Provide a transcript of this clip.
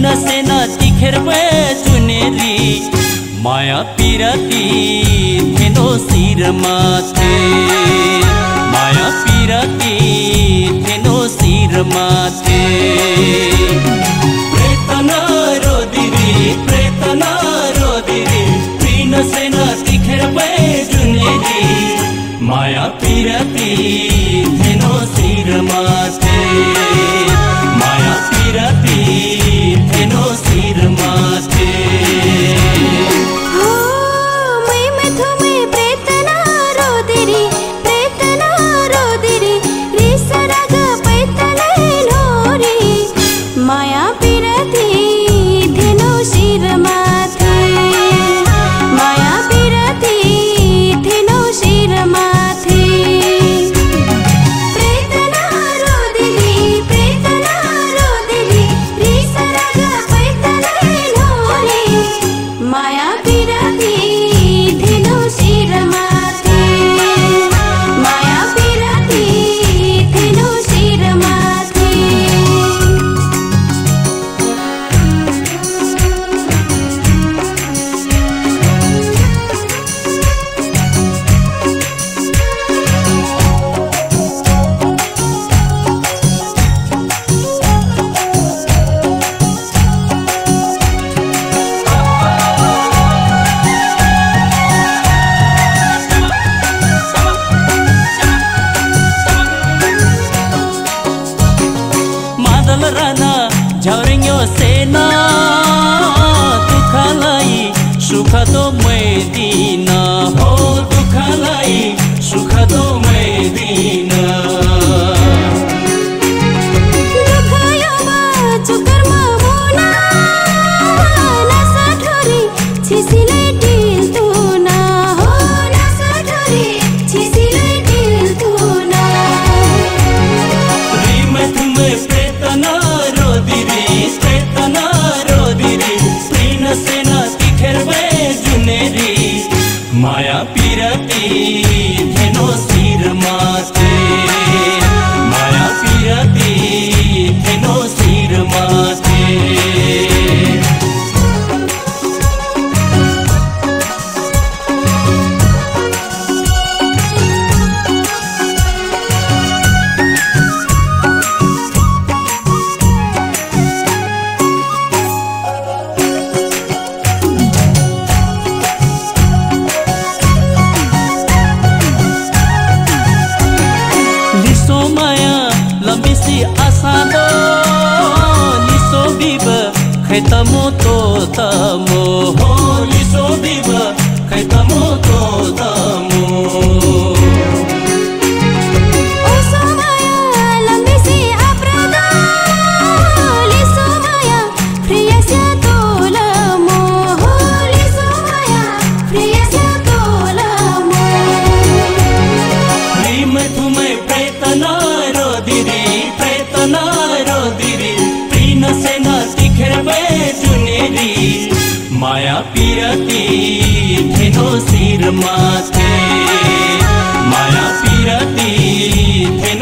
प्रिन सेना तिखेर चुनेरी माया पिरती धेनो शिर माथे माया पिरती धेनो शिर माथे प्रेतना रोदिरी प्रिन सेना तिखेर चुनेरी माया पिरती धेनो शिर माथे माया पिरती धेनो शिर माथे झरेंगो सेना दुखलाई सुख तो मैं दीना हो दुखलाई सुख तो मैं दीना माया पिरती धेनो शिर माथे माया पिरती धेनो शिर माथे lambisi asado liso biba khaitamo to tamo ho liso biba khaitamo to tamo माया पिरती धेनो शिर माथे माया पिरती